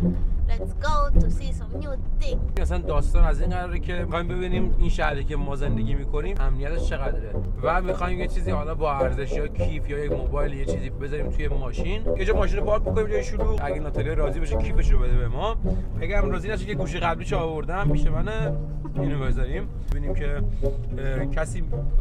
Let's go to see some new things. مثلا داستان از این قراره که می‌خوایم ببینیم این شهری که ما زندگی می‌کنیم امنیتش چقدره و می‌خوایم یه چیزی حالا با ارزش یا کیف یا یک موبایل یه چیزی بذاریم توی ماشین. یه جا ماشین رو پارک می‌کنیم جای شلوغ. اگه ناتالیا راضی بشه کیفش رو بده به ما. اگه هم راضی نشه که گوشی قبلیشو آوردم پیش منه اینو بذاریم. ببینیم که کسی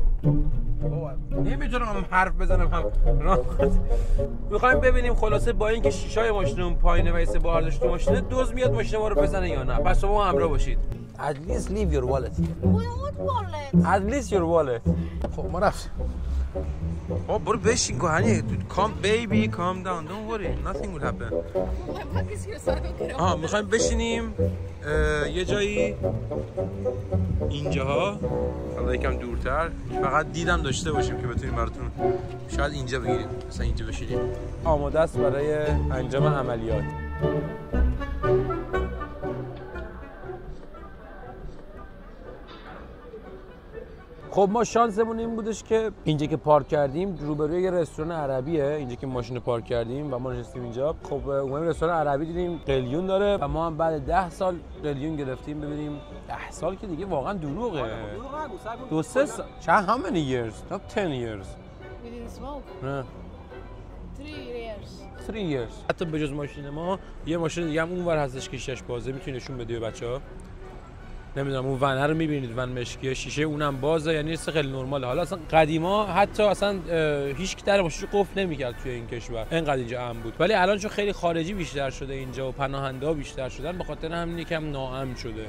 نمیتونم حرف بزنم هم میخوایم ببینیم خلاصه با اینکه شیشای ماشینمون پایینه و ایسه با ارزش تو ماشینه دوز میاد ماشین ما رو بزنه یا نه. پس شما همراه باشید. At least leave your wallet here. What wallet? At least your wallet. خب ما رفتیم. برو بشین گوهنی. Come baby calm down. Don't worry. Nothing will happen. My bag is here so I don't get out. میخوایم بشینیم یه جایی اینجاها حالا یکم دورتر فقط دیدم داشته باشیم که بتونیم براتون شاید اینجا بگیریم مثلا اینجا بشینیم. آماده است برای انجام عملیات. خب ما شانسمون این بودش که اینجا که پارک کردیم روبروی یه رستوران عربیه. اینجا که ماشین پارک کردیم و ما نشستیم اینجا. خب اومدیم رستوران عربی دیدیم قلیون داره و ما هم بعد 10 سال قلیون گرفتیم. ببینیم 10 سال که دیگه واقعا دروغه. 2-3 سال. چند how many years? Not 10 years. We didn't smoke. نه. 3 years. 3 years. حتی بجز ماشین ما یه ماشین دیگه هم اونور هستش که شیشش بازه. میتونی نشون بدی به بچه‌ها. نمیدونم اون ون رو میبینید ون مشکیه شیشه اونم بازه یعنی خیلی نرماله. حالا اصلا قدیما حتی اصلا هیچ کی در ماشین قفل نمیکرد توی این کشور اینقدر اینجا امن بود. ولی الان چون خیلی خارجی بیشتر شده اینجا و پناهنده ها بیشتر شدن به خاطر همین یکم ناامن شده.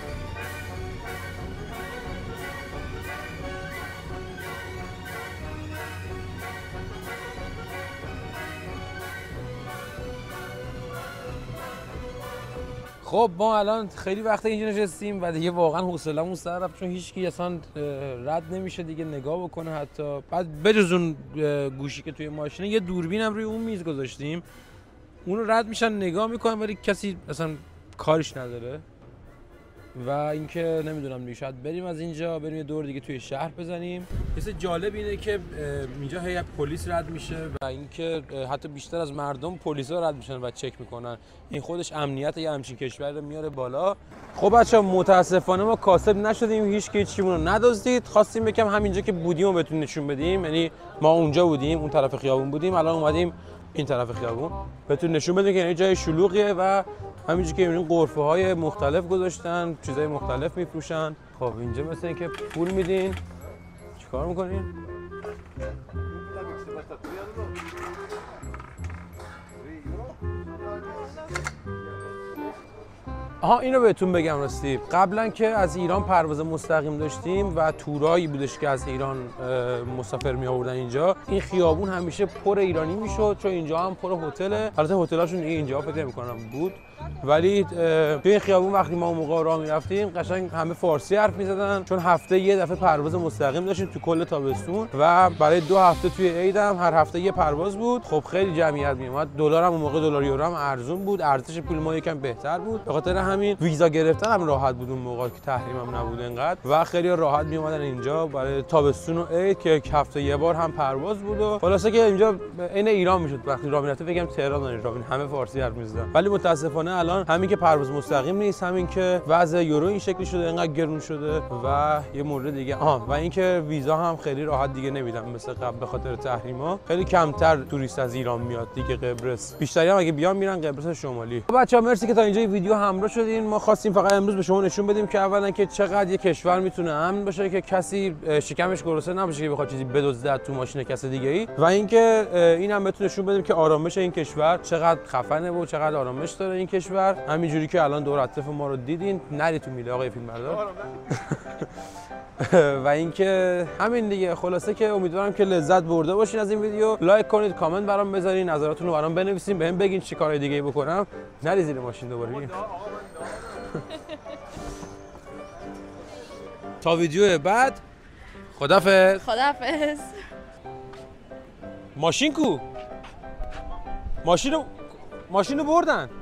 خب ما الان خیلی وقت اینجا نشستیم و دیگه واقعا حوصله‌مون سر رفت چون هیچکی اصلا رد نمیشه دیگه نگاه بکنه حتی. بعد بجز اون گوشی که توی ماشینه یه دوربین هم روی اون میز گذاشتیم اون رو رد میشن نگاه میکنن ولی کسی اصلا کارش نداره. و اینکه نمیدونم دیگه شاید بریم از اینجا بریم یه دور دیگه توی شهر بزنیم. چیز جالب اینه که اینجا هی پلیس رد میشه و اینکه حتی بیشتر از مردم پلیسا رد میشن و چک میکنن. این خودش امنیت یه همچین کشور رو میاره بالا. خب بچه‌ها متاسفانه ما کاسب نشدیم هیچ کی چیمون رو ندزدید. خواستیم یکم همینجا که بودیم و بهتون نشون بدیم. یعنی ما اونجا بودیم اون طرف خیابون بودیم الان اومدیم این طرف خیابون بهتون نشون بدیم که یعنی جای شلوغیه و همینجوری که می‌بینید غرفه‌های مختلف گذاشتن چیزای مختلف میفروشن. خب اینجا مثلا اینکه پول میدین چیکار می‌کنین؟ آها اینو بهتون بگم راستی قبلا که از ایران پرواز مستقیم داشتیم و تورایی بودش که از ایران مسافر می آوردن اینجا این خیابون همیشه پر ایرانی میشد چون اینجا هم پر هتله. البته هتلاشون اینجا فکر نمی‌کنم بود ولی توی این خیابون وقتی ما اون موقع راه می‌رفتیم قشنگ همه فارسی حرف می‌زدن چون هفته یه دفعه پرواز مستقیم داشتیم تو کل تابستون و برای 2 هفته توی عید هم هر هفته یه پرواز بود. خب خیلی جمعیت میومد. دلار هم اون موقع دلار یورو هم ارزون بود ارزش پول ما یکم بهتر بود به خاطر همین ویزا گرفتن هم راحت بود اون موقع که تحریم هم نبود انقدر و خیلی راحت میومدن اینجا برای تابستون و عید که هفته یه بار هم پرواز بود و خلاصه که اینجا عین ایران میشد. وقتی راه میرفته بگم تهران راه همه فارسی حرف می‌زدن ولی متاسفانه الان همین که پرواز مستقیم نیست همین که وضع یورو این شکلی شده اینقدر گرون شده و یه مورد دیگه و اینکه ویزا هم خیلی راحت دیگه نمیدن مثل قبل به خاطر تحریما. خیلی کمتر توریست از ایران میاد دیگه قبرس. بیشتری هم اگه بیان میرن قبرس شمالی. بچه‌ها مرسی که تا اینجا ویدیو همراه شدین. ما خواستیم فقط امروز به شما نشون بدیم که اولا که چقدر یه کشور میتونه امن باشه که کسی شکمش گرسنه نباشه که بخواد چیزی بدزده تو ماشین کس دیگه‌ای و اینکه اینم بهتون نشون بدیم که آرامش این کشور چقدر خفنه و چقدر آرامش داره این کشور. همینجوری که الان دور اطراف ما رو دیدین نری تو میله آقای فیلمبردار. و اینکه همین دیگه خلاصه که امیدوارم که لذت برده باشین از این ویدیو. لایک کنید کامنت برام بذارین نظراتتون رو برام بنویسین بهم بگین چه کارهای دیگه بکنم. نری زیر ماشین دوباره. تا ویدیو بعد خدافظ. خدافظ. ماشین کو؟ ماشینو بردن.